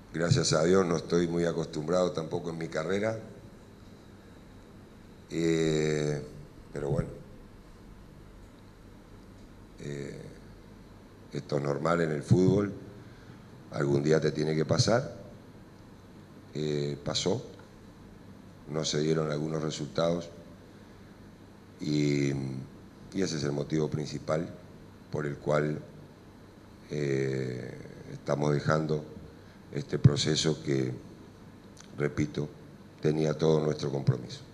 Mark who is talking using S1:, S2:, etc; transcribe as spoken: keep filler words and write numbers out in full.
S1: Gracias a Dios no estoy muy acostumbrado tampoco en mi carrera, eh, pero bueno, eh, esto es normal en el fútbol, algún día te tiene que pasar, eh, pasó, no se dieron algunos resultados y, y ese es el motivo principal por el cual eh, estamos dejando este proceso que, repito, tenía todo nuestro compromiso.